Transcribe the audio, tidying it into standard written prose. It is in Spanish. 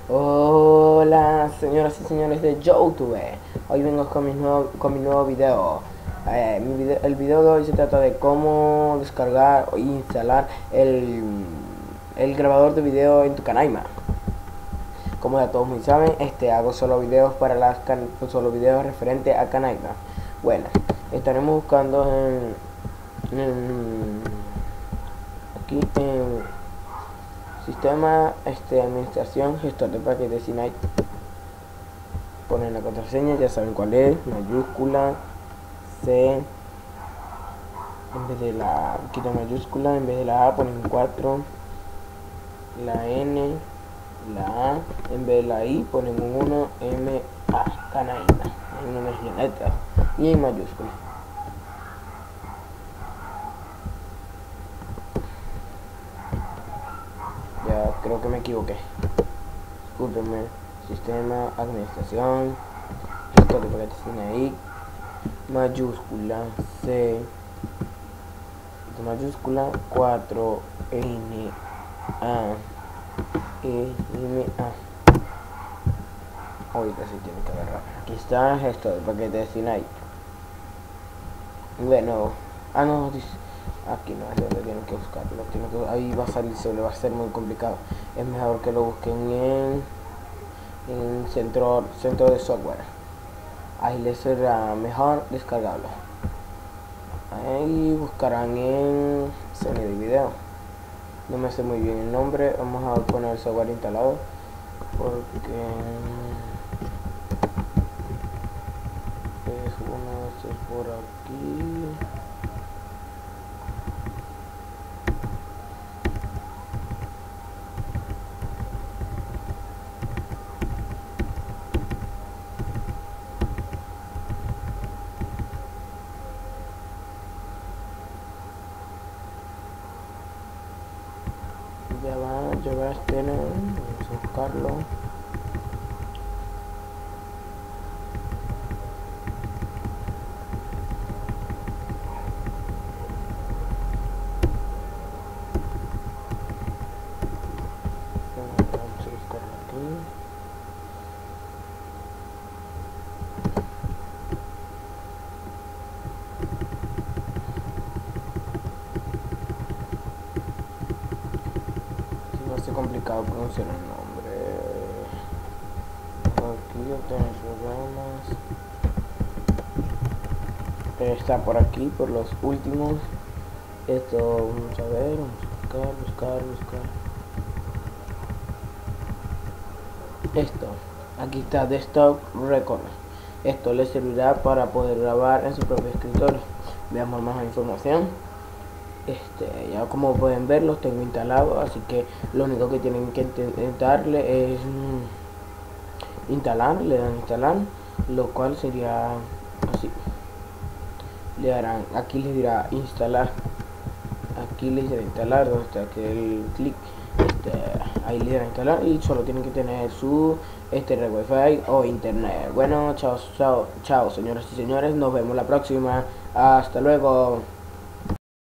Hola señoras y señores de YouTube. Hoy vengo con mi nuevo video. El video de hoy se trata de cómo descargar o instalar el grabador de video en tu Canaima. Como ya todos muy saben, hago solo videos para solo videos referentes a Canaima. Bueno, estaremos buscando aquí en sistema, administración, gestor de paquetes Sinai. Ponen la contraseña, ya saben cuál es, mayúscula, C, en vez de la, quita mayúscula, en vez de la A ponen 4, la N, la A, en vez de la I ponen un 1, M, A, Canaima, en una letra y en mayúscula. Ya creo que me equivoqué. Discúlpenme. Sistema, administración, gestor de paquetes Sinai, mayúscula, C, mayúscula, 4, N, A, E, M, A. Ahorita sí tiene que agarrar. Aquí está, gestor de paquetes Sinai. Bueno, no, dice. Aquí no es donde tienen que buscarlo. Ahí va a salir, se le va a ser muy complicado. Es mejor que lo busquen en centro de software. Ahí les será mejor descargarlo. Ahí buscarán en sonido y video. No me sé muy bien el nombre. Vamos a poner el software instalado porque es uno, es por aquí. Ya va, esperen, vamos a buscarlo. Vamos a buscarlo aquí. Si va a ser complicado pronunciar el nombre. Aquí yo tengo programas. Está por aquí, por los últimos. Esto, vamos a ver, vamos a buscar. Esto, aquí está Desktop Record. Esto les servirá para poder grabar en su propio escritorio. Veamos más información. Ya como pueden ver, los tengo instalados, así que lo único que tienen que intentarle es instalar, le dan instalar, lo cual sería así. Le darán, aquí les dirá instalar, aquí les dirá instalar, donde está aquel clic, ahí le dará instalar y solo tienen que tener su red wifi o internet. Bueno, chao señoras y señores, nos vemos la próxima, hasta luego.